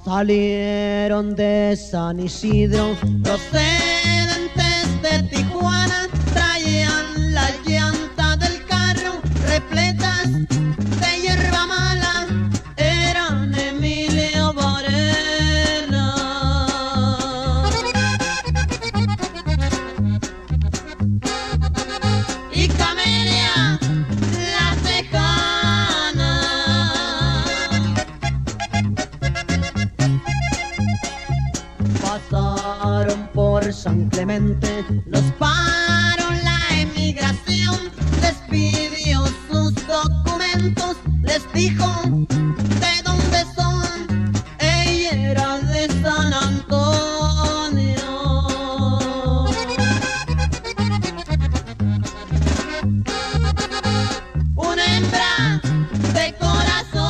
Salieron de San Isidro, procedentes de Tijuana, traían las llantas del carro repletas de hierba mala, eran Emilio Varela y Camelia la Tejana. Pasaron por San Clemente, los paró la emigración, les pidió sus documentos, les dijo de dónde son, ella era de San Antonio. Una hembra de corazón,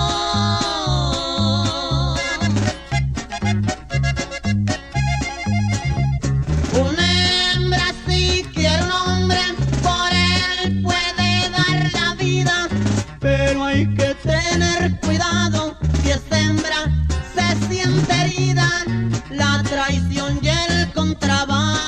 una hembra si quiere un hombre, por él puede dar la vida, pero hay que tener cuidado, si es hembra se siente herida, la traición y el contrabando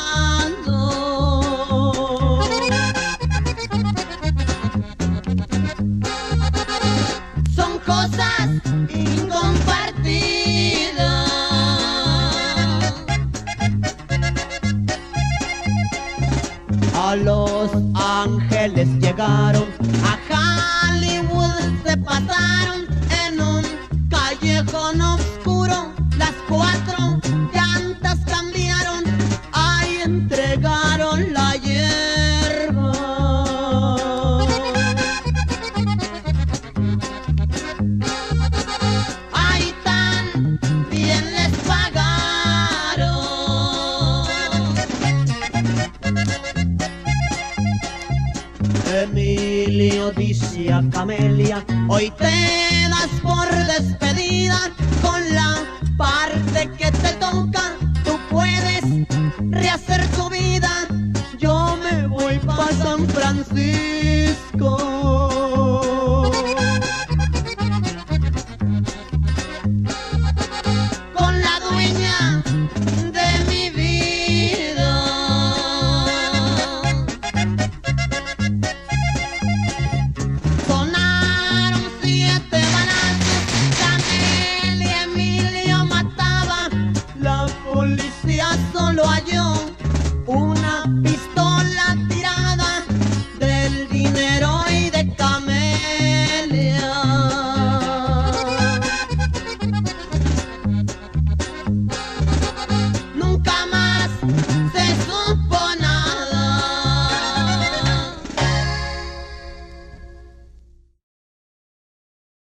son cosas incompartidas. A Los Ángeles llegaron, a Hollywood se pasaron, en un callejón oscuro las cuatro llantas cambiaron, ahí entregaron la hierba. Ahí también les pagaron. Emilio dice a Camelia, hoy te